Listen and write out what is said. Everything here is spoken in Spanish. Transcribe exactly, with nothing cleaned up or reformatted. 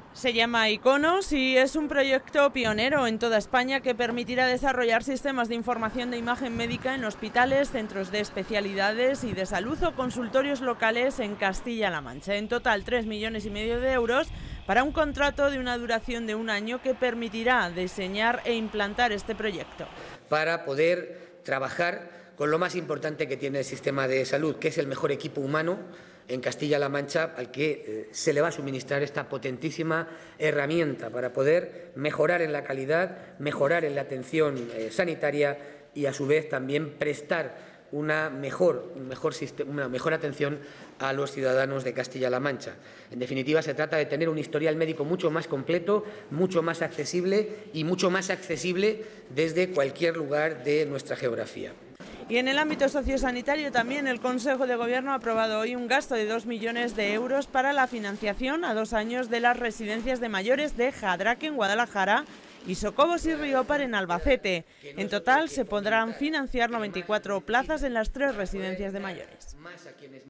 Se llama Iconos y es un proyecto pionero en toda España que permitirá desarrollar sistemas de información de imagen médica en hospitales, centros de especialidades y de salud o consultorios locales en Castilla-La Mancha. En total, tres millones y medio de euros para un contrato de una duración de un año que permitirá diseñar e implantar este proyecto. Para poder trabajar con lo más importante que tiene el sistema de salud, que es el mejor equipo humano en Castilla-La Mancha, al que eh, se le va a suministrar esta potentísima herramienta para poder mejorar en la calidad, mejorar en la atención eh, sanitaria y, a su vez, también prestar una mejor, un mejor sistema, una mejor atención a los ciudadanos de Castilla-La Mancha. En definitiva, se trata de tener un historial médico mucho más completo, mucho más accesible y mucho más accesible desde cualquier lugar de nuestra geografía. Y en el ámbito sociosanitario también el Consejo de Gobierno ha aprobado hoy un gasto de dos millones de euros para la financiación a dos años de las residencias de mayores de Jadraque en Guadalajara y Socobos y Riópar en Albacete. En total se podrán financiar noventa y cuatro plazas en las tres residencias de mayores.